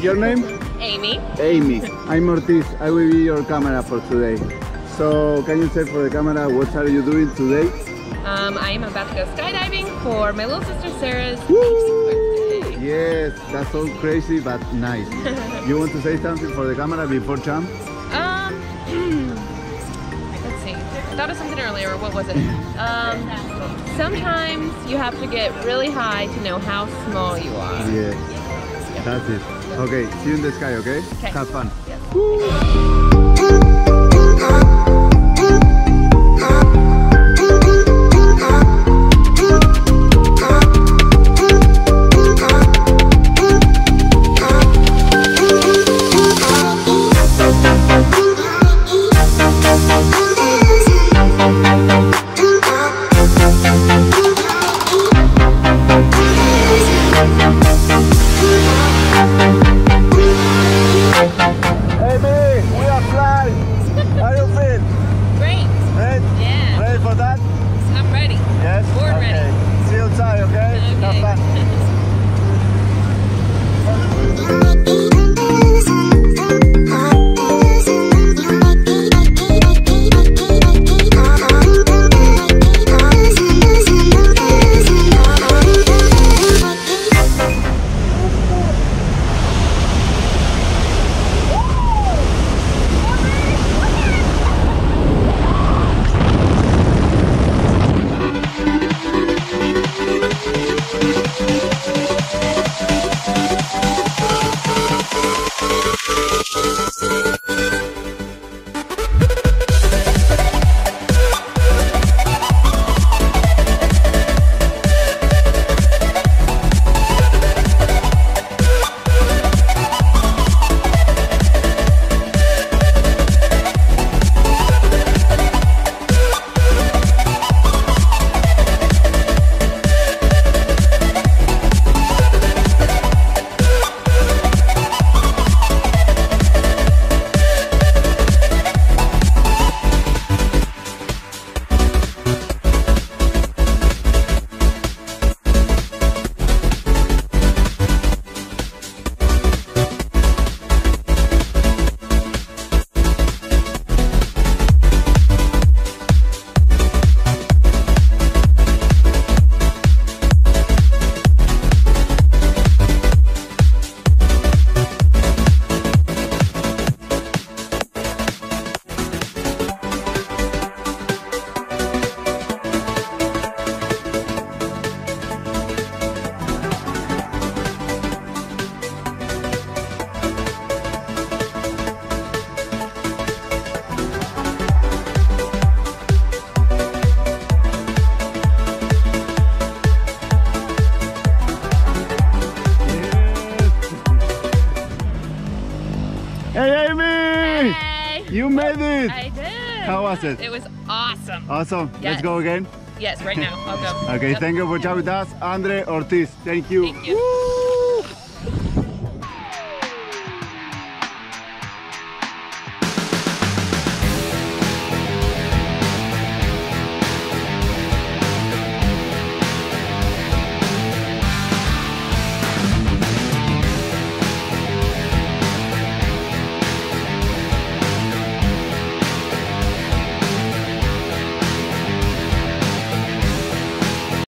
your name? Amy. Amy. I'm Ortiz. I will be your camera for today. So, can you say for the camera what are you doing today? I am about to go skydiving for my little sister Sarah's birthday. Yes, that's so crazy but nice. You want to say something for the camera before jump? Let's see. I thought of something earlier. What was it? Sometimes you have to get really high to know how small you are. Yes, that's it. Okay, see you in the sky, okay? Okay. Have fun. Yes. Hey Amy! Hey! You made it! I did! How was it? It was awesome. Awesome. Yes. Let's go again. Yes, right now. I'll go. Okay, Yep. thank you for chatting with us. Andre Ortiz, thank you. Thank you. Woo!